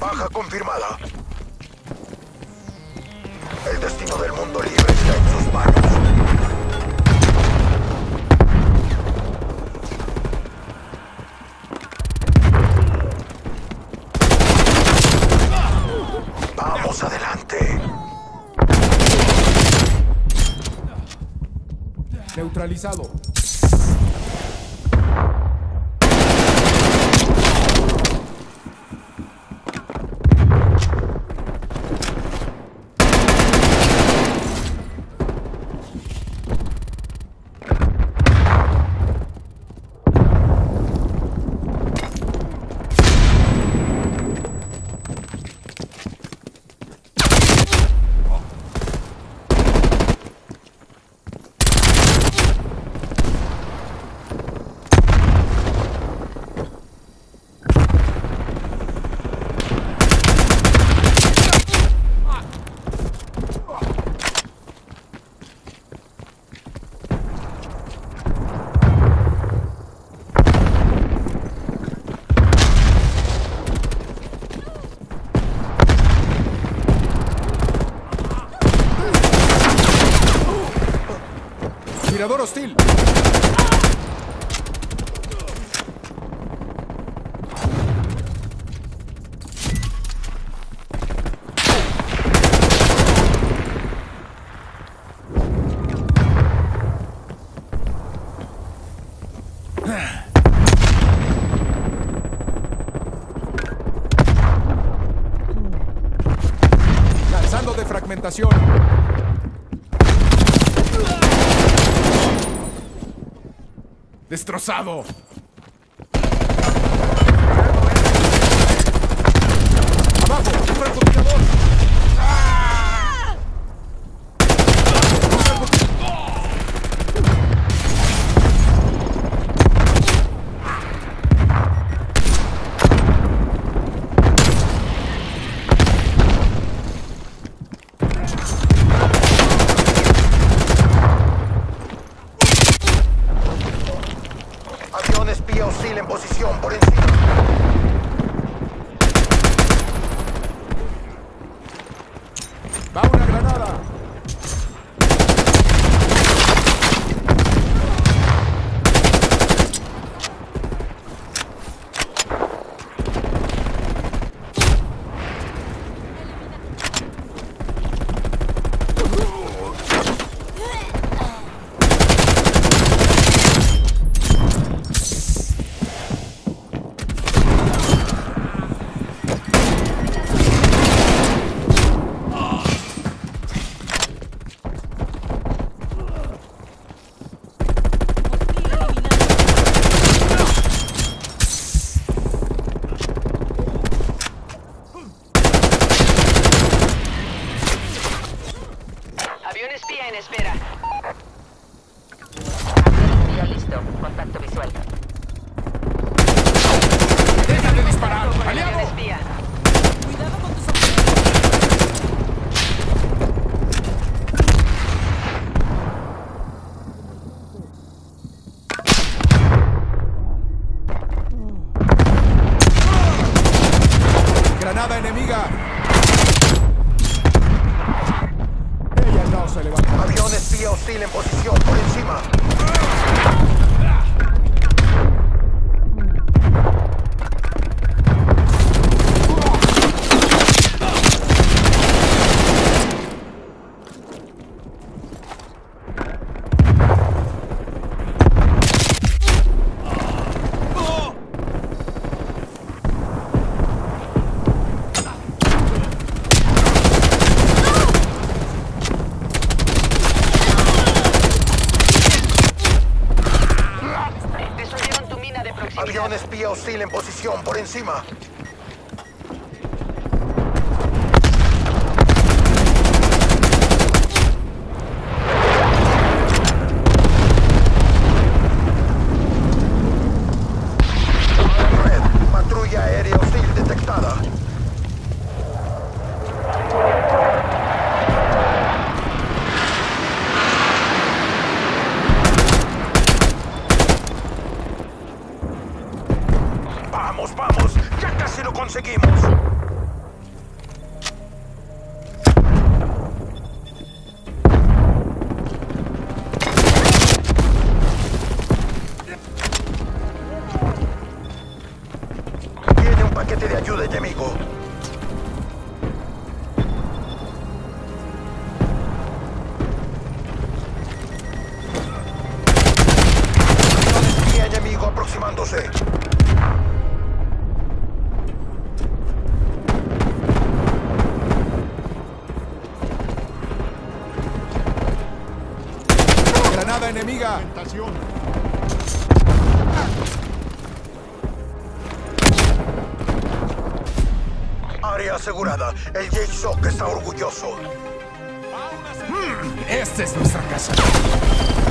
Baja confirmada. El destino del mundo libre está en sus manos. Vamos adelante. Neutralizado. Tirador hostil. Lanzando de fragmentación. ¡Destrozado! ¡Abajo! ¡Un francotirador! Avión espía hostil en posición por encima. ¡Va una granada! Avión espía en espera. Avión espía listo. Contacto visual. ¡Deja de disparar! Avión ¡Aliado! espía. Cuidado con tus objetivos. ¡Granada enemiga! Ella no se levanta. Avión espía hostil en posición por encima. Destruyeron tu mina de proximidad. Avión espía hostil en posición por encima. Red, patrulla aérea hostil detectada. ¡Vamos, vamos! ¡Ya acercándose. Granada enemiga. Área asegurada. El J-Shock está orgulloso. Esta es nuestra casa.